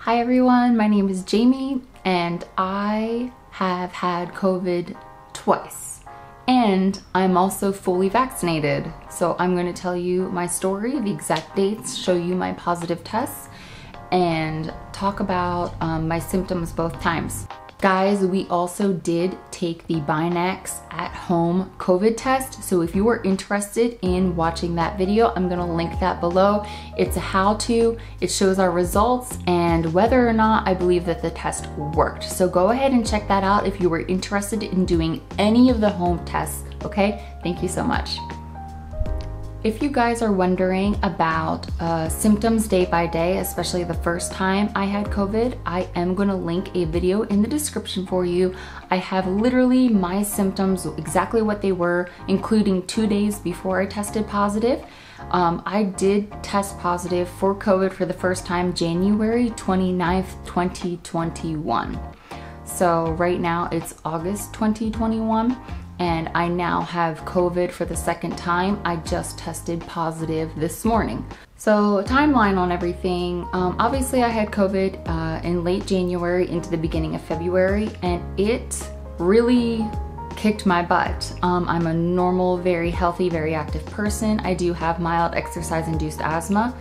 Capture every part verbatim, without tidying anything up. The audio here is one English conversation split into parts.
Hi everyone, my name is Jamie and I have had COVID twice and I'm also fully vaccinated. So I'm going to tell you my story, the exact dates, show you my positive tests, and talk about um, my symptoms both times. Guys, we also did take the Binax at home COVID test. So if you are interested in watching that video, I'm gonna link that below. It's a how-to, it shows our results and whether or not I believe that the test worked. So go ahead and check that out if you were interested in doing any of the home tests, okay? Thank you so much. If you guys are wondering about uh, symptoms day by day, especially the first time I had COVID, I am gonna link a video in the description for you. I have literally my symptoms, exactly what they were, including two days before I tested positive. Um, I did test positive for COVID for the first time January twenty-ninth, twenty twenty-one. So right now it's August twenty twenty-one. And I now have COVID for the second time. I just tested positive this morning. So timeline on everything. Um, obviously I had COVID uh, in late January into the beginning of February, and it really kicked my butt. Um, I'm a normal, very healthy, very active person. I do have mild exercise-induced asthma.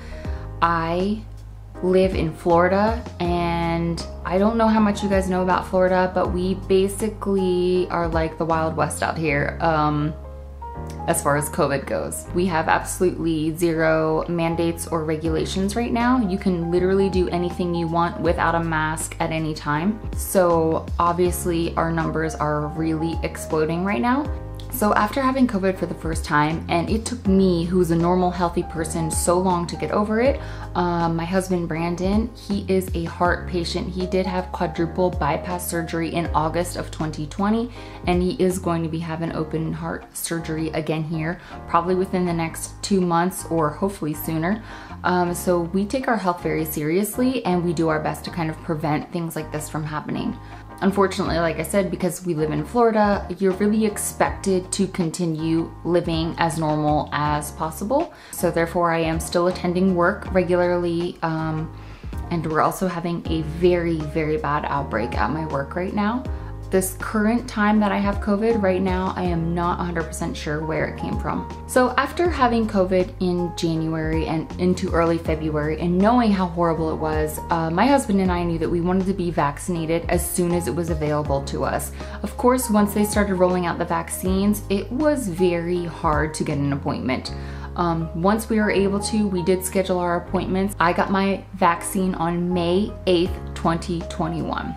I live in Florida, and I don't know how much you guys know about Florida, but we basically are like the Wild West out here um, as far as COVID goes. We have absolutely zero mandates or regulations right now. You can literally do anything you want without a mask at any time. So obviously our numbers are really exploding right now. So after having COVID for the first time, and it took me, who's a normal, healthy person, so long to get over it, um, my husband Brandon, he is a heart patient. He did have quadruple bypass surgery in August of twenty twenty, and he is going to be having open heart surgery again here, probably within the next two months or hopefully sooner. Um, so we take our health very seriously, and we do our best to kind of prevent things like this from happening. Unfortunately, like I said, because we live in Florida, you're really expected to continue living as normal as possible. So therefore, I am still attending work regularly, um, and we're also having a very, very bad outbreak at my work right now. This current time that I have COVID right now, I am not one hundred percent sure where it came from. So after having COVID in January and into early February and knowing how horrible it was, uh, my husband and I knew that we wanted to be vaccinated as soon as it was available to us. Of course, once they started rolling out the vaccines, it was very hard to get an appointment. Um, once we were able to, we did schedule our appointments. I got my vaccine on May eighth, twenty twenty-one.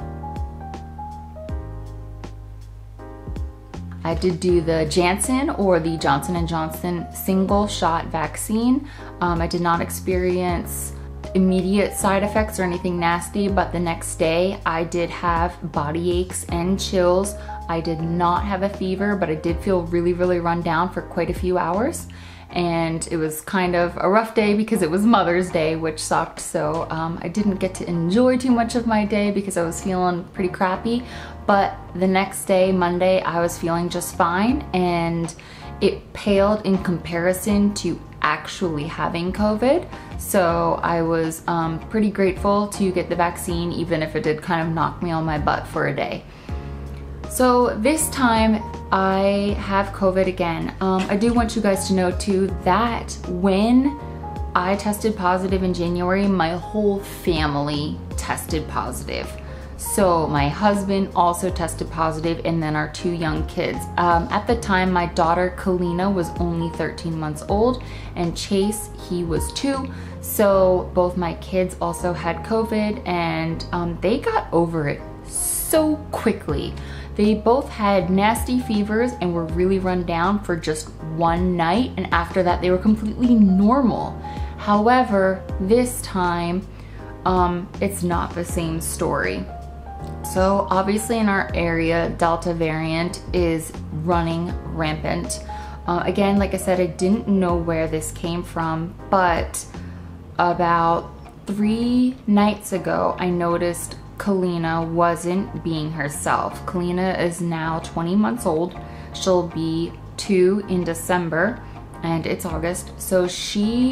I did do the Janssen or the Johnson and Johnson single shot vaccine. Um, I did not experience immediate side effects or anything nasty, but the next day I did have body aches and chills. I did not have a fever, but I did feel really, really run down for quite a few hours. And it was kind of a rough day because it was Mother's Day, which sucked. So um, I didn't get to enjoy too much of my day because I was feeling pretty crappy. But the next day, Monday, I was feeling just fine, and it paled in comparison to actually having COVID. So I was um, pretty grateful to get the vaccine, even if it did kind of knock me on my butt for a day. So this time I have COVID again. Um, I do want you guys to know too that when I tested positive in January, my whole family tested positive. So my husband also tested positive, and then our two young kids. Um, at the time, my daughter Kalina was only thirteen months old, and Chase, he was two. So both my kids also had COVID, and um, they got over it so quickly. They both had nasty fevers and were really run down for just one night, and after that they were completely normal. However, this time, um, it's not the same story. So obviously in our area, Delta variant is running rampant. Uh, again, like I said, I didn't know where this came from, but about three nights ago, I noticed Kalina wasn't being herself. Kalina is now twenty months old. She'll be two in December, and it's August. So she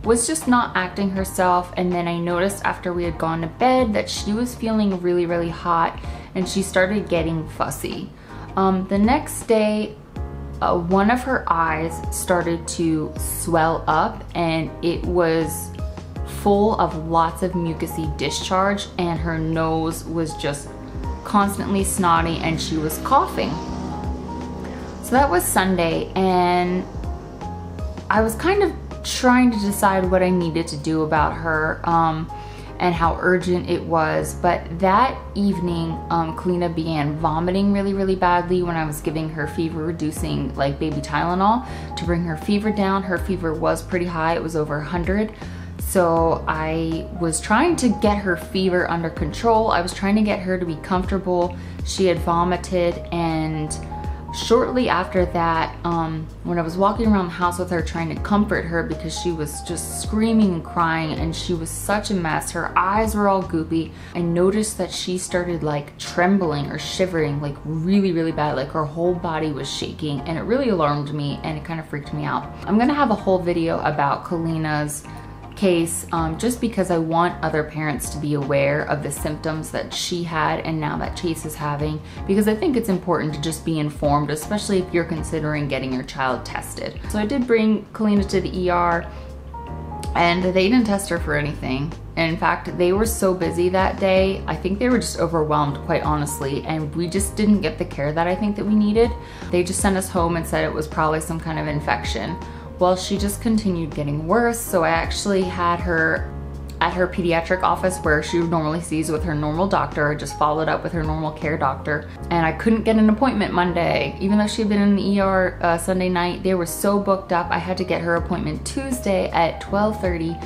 was just not acting herself. And then I noticed after we had gone to bed that she was feeling really, really hot and she started getting fussy. Um, the next day, uh, one of her eyes started to swell up and it was full of lots of mucousy discharge, and her nose was just constantly snotty and she was coughing. So that was Sunday, and I was kind of trying to decide what I needed to do about her um, and how urgent it was. But that evening, um, Kalina began vomiting really, really badly when I was giving her fever reducing like baby Tylenol to bring her fever down. Her fever was pretty high, it was over one hundred. So I was trying to get her fever under control. I was trying to get her to be comfortable. She had vomited, and shortly after that, um, when I was walking around the house with her trying to comfort her because she was just screaming and crying and she was such a mess, her eyes were all goopy, I noticed that she started like trembling or shivering like really, really bad, like her whole body was shaking, and it really alarmed me and it kind of freaked me out. I'm gonna have a whole video about Kalina's case um, just because I want other parents to be aware of the symptoms that she had and now that Chase is having, because I think it's important to just be informed, especially if you're considering getting your child tested. So I did bring Kalina to the E R and they didn't test her for anything. And in fact, they were so busy that day, I think they were just overwhelmed, quite honestly, and we just didn't get the care that I think that we needed. They just sent us home and said it was probably some kind of infection. Well, she just continued getting worse, so I actually had her at her pediatric office where she normally sees with her normal doctor. I just followed up with her normal care doctor, and I couldn't get an appointment Monday. Even though she had been in the E R uh, Sunday night, they were so booked up, I had to get her appointment Tuesday at twelve thirty.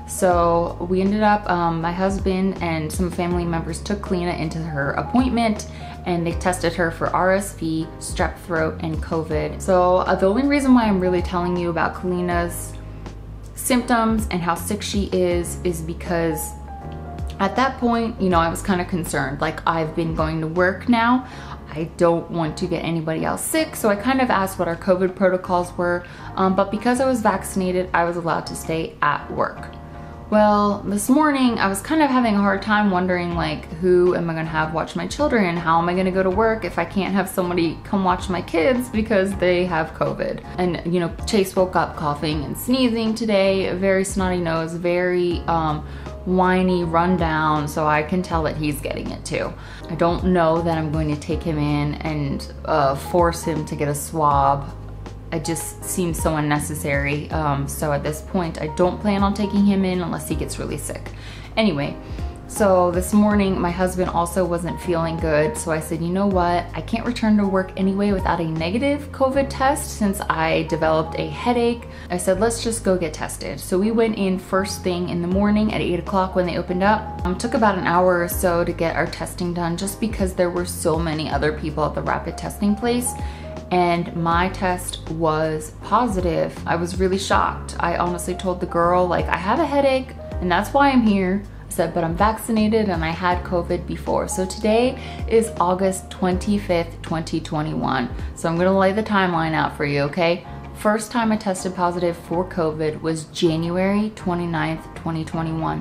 So we ended up, um, my husband and some family members took Kalina into her appointment, and they tested her for R S V, strep throat, and COVID. So uh, the only reason why I'm really telling you about Kalina's symptoms and how sick she is is because at that point, you know, I was kind of concerned. Like, I've been going to work now, I don't want to get anybody else sick, so I kind of asked what our COVID protocols were, um, but because I was vaccinated, I was allowed to stay at work. Well, this morning I was kind of having a hard time wondering, like, who am I gonna have watch my children? How am I gonna go to work if I can't have somebody come watch my kids because they have COVID? And you know, Chase woke up coughing and sneezing today, a very snotty nose, very um, whiny, run down, so I can tell that he's getting it too. I don't know that I'm going to take him in and uh, force him to get a swab. It just seems so unnecessary. Um, so at this point, I don't plan on taking him in unless he gets really sick. Anyway, so this morning, my husband also wasn't feeling good. So I said, you know what? I can't return to work anyway without a negative COVID test since I developed a headache. I said, let's just go get tested. So we went in first thing in the morning at eight o'clock when they opened up. Um, took about an hour or so to get our testing done just because there were so many other people at the rapid testing place. And my test was positive. I was really shocked. I honestly told the girl, like, I have a headache and that's why I'm here. I said, but I'm vaccinated and I had COVID before. So today is August twenty-fifth, twenty twenty-one. So I'm gonna lay the timeline out for you, okay? First time I tested positive for COVID was January twenty-ninth, twenty twenty-one.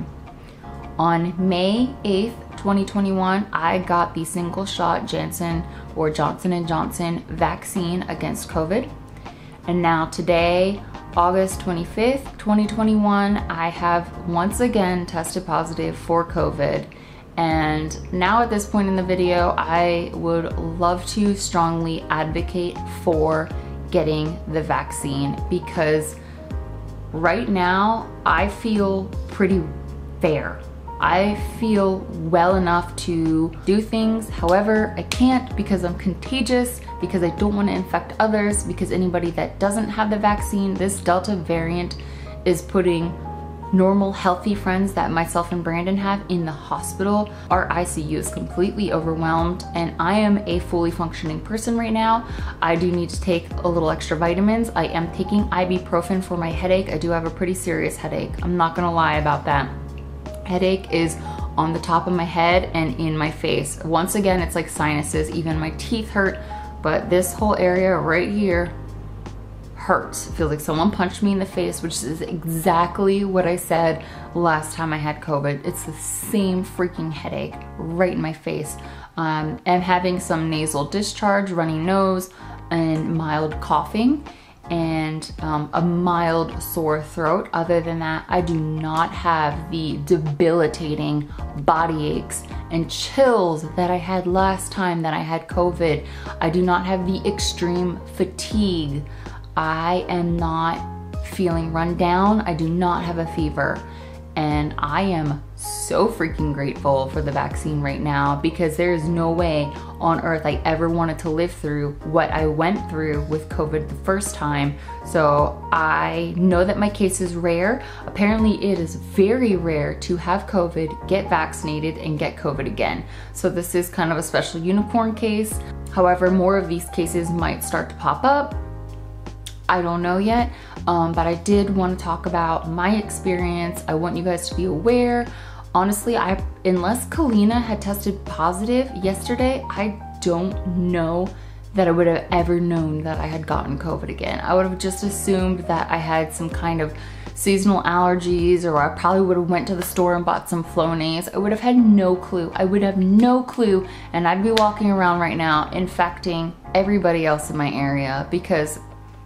On May eighth, twenty twenty-one, I got the single shot Janssen or Johnson and Johnson vaccine against COVID. And now today, August twenty-fifth, twenty twenty-one, I have once again tested positive for COVID. And now at this point in the video, I would love to strongly advocate for getting the vaccine because right now I feel pretty fair. I feel well enough to do things. However, I can't because I'm contagious, because I don't want to infect others, because anybody that doesn't have the vaccine, this Delta variant is putting normal, healthy friends that myself and Brandon have in the hospital. Our I C U is completely overwhelmed and I am a fully functioning person right now. I do need to take a little extra vitamins. I am taking ibuprofen for my headache. I do have a pretty serious headache. I'm not gonna lie about that. Headache is on the top of my head and in my face. Once again, it's like sinuses, even my teeth hurt, but this whole area right here hurts. It feels like someone punched me in the face, which is exactly what I said last time I had COVID. It's the same freaking headache right in my face. Um, I'm having some nasal discharge, runny nose, and mild coughing, and um, a mild sore throat. Other than that, I do not have the debilitating body aches and chills that I had last time that I had COVID. I do not have the extreme fatigue. I am not feeling run down. I do not have a fever. And I am so freaking grateful for the vaccine right now, because there is no way on earth I ever wanted to live through what I went through with COVID the first time. So I know that my case is rare. Apparently it is very rare to have COVID, get vaccinated, and get COVID again. So this is kind of a special unicorn case. However, more of these cases might start to pop up. I don't know yet, um, but I did want to talk about my experience. I want you guys to be aware. Honestly, I unless Kalina had tested positive yesterday, I don't know that I would have ever known that I had gotten COVID again. I would have just assumed that I had some kind of seasonal allergies, or I probably would have went to the store and bought some Flonase. I would have had no clue. I would have no clue, and I'd be walking around right now infecting everybody else in my area, because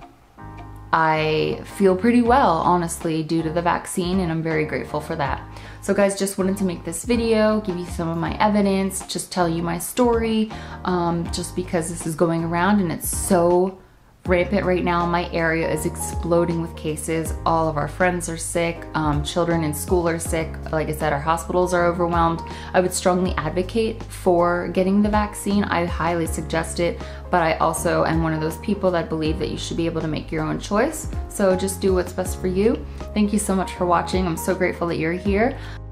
I feel pretty well, honestly, due to the vaccine, and I'm very grateful for that. So guys, just wanted to make this video, give you some of my evidence, just tell you my story, um, just because this is going around and it's so rampant right now. My area is exploding with cases. All of our friends are sick. Um, children in school are sick. Like I said, our hospitals are overwhelmed. I would strongly advocate for getting the vaccine. I highly suggest it, but I also am one of those people that believe that you should be able to make your own choice. So just do what's best for you. Thank you so much for watching. I'm so grateful that you're here.